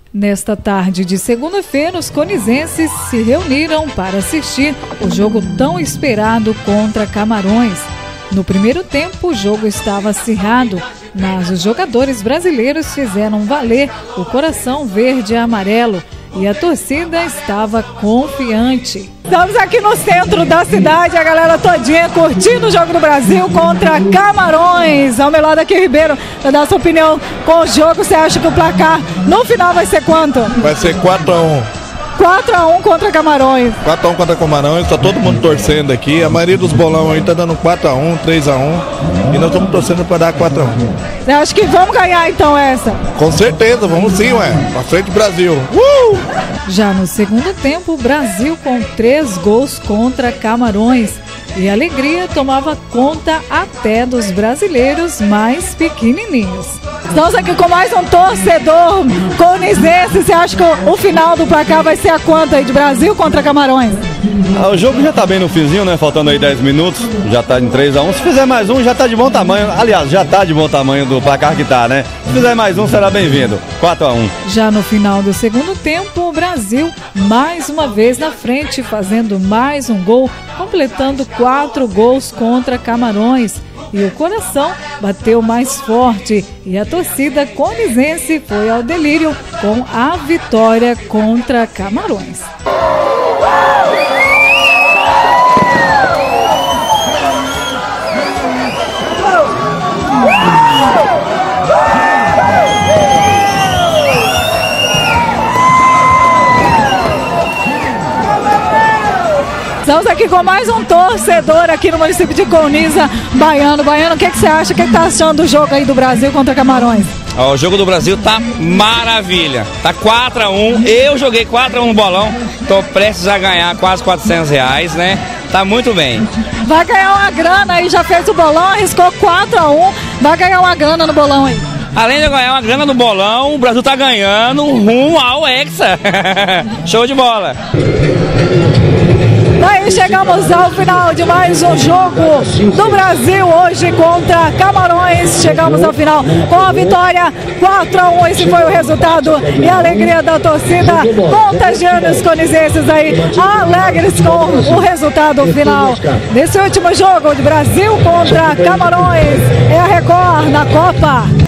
Nesta tarde de segunda-feira, os conizenses se reuniram para assistir o jogo tão esperado contra Camarões. No primeiro tempo, o jogo estava acirrado, mas os jogadores brasileiros fizeram valer o coração verde e amarelo e a torcida estava confiante. Estamos aqui no centro da cidade, a galera todinha curtindo o jogo do Brasil contra Camarões. Ao meu lado aqui, Ribeiro, para dar sua opinião com o jogo. Você acha que o placar no final vai ser quanto? Vai ser 4-1. 4-1 contra Camarões. 4-1 contra Camarões, tá todo mundo torcendo aqui. A maioria dos bolão aí tá dando 4-1, 3-1. E nós estamos torcendo para dar 4-1. Você acha que vamos ganhar então essa? Com certeza, vamos sim, ué. Pra frente, Brasil. Já no segundo tempo, o Brasil com 3 gols contra Camarões. E a alegria tomava conta até dos brasileiros mais pequenininhos. Estamos aqui com mais um torcedor conizense. Você acha que o final do placar vai ser a quanto aí de Brasil contra Camarões? O jogo já tá bem no finzinho, né? Faltando aí 10 minutos, já tá em 3-1. Se fizer mais um, já tá de bom tamanho. Aliás, já tá de bom tamanho do placar que tá, né? Se fizer mais um, será bem-vindo. 4-1. Já no final do segundo tempo, o Brasil mais uma vez na frente, fazendo mais um gol, completando 4 gols contra Camarões. E o coração bateu mais forte e a torcida conizense foi ao delírio com a vitória contra Camarões. Estamos aqui com mais um torcedor aqui no município de Coniza, Baiano. Baiano, o que você acha? O que tá achando do jogo aí do Brasil contra Camarões? O jogo do Brasil tá maravilha. Tá 4-1. Eu joguei 4-1 no bolão. Tô prestes a ganhar quase R$400, né? Tá muito bem. Vai ganhar uma grana aí, já fez o bolão, arriscou 4-1. Vai ganhar uma grana no bolão aí. Além de ganhar uma grana no bolão, o Brasil tá ganhando rumo ao Hexa. Show de bola. Daí chegamos ao final de mais um jogo do Brasil hoje contra Camarões. Chegamos ao final com a vitória 4-1. Esse foi o resultado e a alegria da torcida, contagiando os conizenses aí, alegres com o resultado final. Nesse último jogo de Brasil contra Camarões, é a Record na Copa.